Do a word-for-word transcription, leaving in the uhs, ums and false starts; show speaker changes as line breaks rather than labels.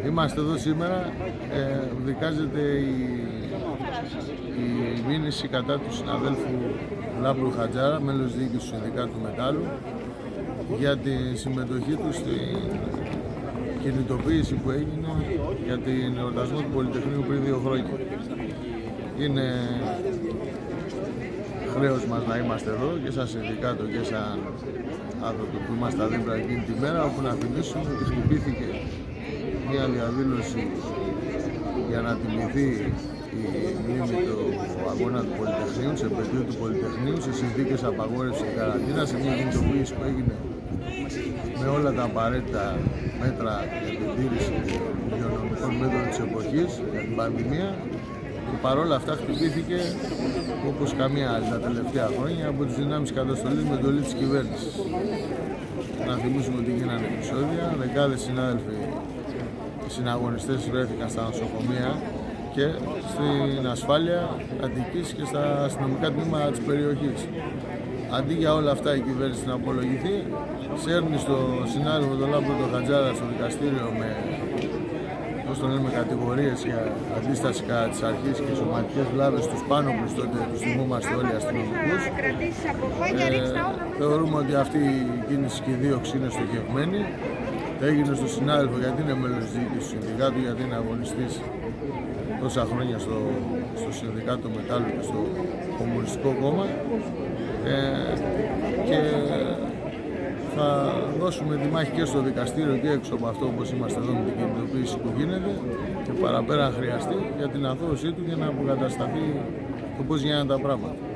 Είμαστε εδώ σήμερα, ε, δικάζεται η, η μήνυση κατά του συναδέλφου Λάμπρου Χατζάρα, μέλος διοίκησης του Συνδικάτου Μετάλλου, για τη συμμετοχή του στην κινητοποίηση που έγινε για την εορτασμό του Πολυτεχνείου πριν δύο χρόνια. Είναι χρέος μας να είμαστε εδώ και σαν συνδικάτο και σαν άνθρωποι που είμαστε δίπλα εκείνη τη μέρα, όπου να θυμίσουμε ότι χτυπήθηκε μια διαδήλωση για να τιμηθεί η μνήμη του αγώνα του Πολυτεχνείου, σε επαιτίου του Πολυτεχνείου, σε συνθήκες απαγόρευσης και καραντίνας, σε μια κινητοποίηση που έγινε με όλα τα απαραίτητα μέτρα για την τήρηση των υγειονομικών μέτρων της εποχής, για την πανδημία, και παρόλα αυτά χτυπήθηκε όπως καμία άλλη τα τελευταία χρόνια από τις δυνάμεις καταστολής με εντολή της κυβέρνησης. Να θυμίσουμε ότι γίνανε επεισόδια, δεκάδες συνάδελφοι συναγωνιστές βρέθηκαν στα νοσοκομεία και στην ασφάλεια Αττικής και στα αστυνομικά τμήματα της περιοχής. Αντί για όλα αυτά η κυβέρνηση να απολογηθεί, σέρνει στο συνάδελφο τον Λάμπρο τον Χατζάρα στο δικαστήριο με, πώς το λέμε, κατηγορίες για αντίσταση κατά της αρχής και σωματικές βλάβες στους Πάνωπλους, τότε τους θυμόμαστε όλοι αστυνομικούς. Ε, θεωρούμε ότι αυτή η κίνηση και η δίωξη είναι στοχευμένη. Έγινε στο συνάδελφο γιατί είναι μέλος διοίκησης του Συνδικάτου, γιατί είναι αγωνιστής τόσα χρόνια στο, στο Συνδικάτο Μετάλλου και στο Κομμουνιστικό Κόμμα, ε, και θα δώσουμε τη μάχη και στο δικαστήριο και έξω από αυτό, όπως είμαστε εδώ με την κινητοποίηση που γίνεται, και παραπέρα αν χρειαστεί, για την αθώωσή του και να αποκατασταθεί το πώς γίνανε τα πράγματα.